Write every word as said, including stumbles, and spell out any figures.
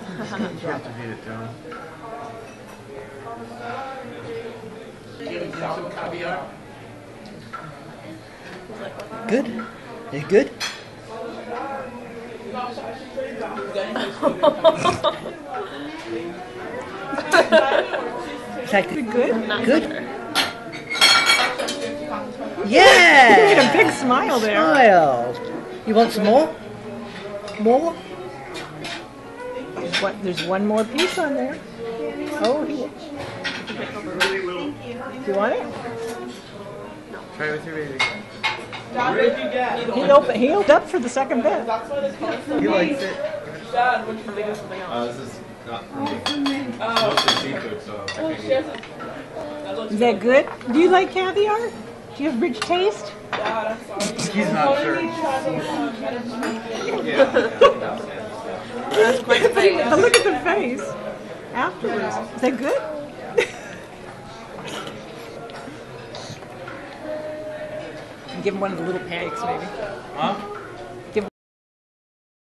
You have to feed it to him. Good? You good? Is that good? Good? Good? Yeah! You made a big smile there. Smile. You want some more? More? There's one, there's one more piece on there. Oh, he, do you want it? Try it with your baby. He opened, he opened up for the second bit. He likes it. Uh, this is not for me. Mostly seafood, so I can't eat. Is that good? Do you like caviar? Do you have rich taste? He's not sure. That's quite a face. But look at the face afterwards. Is that good? Give him one of the little pancakes, maybe. Huh?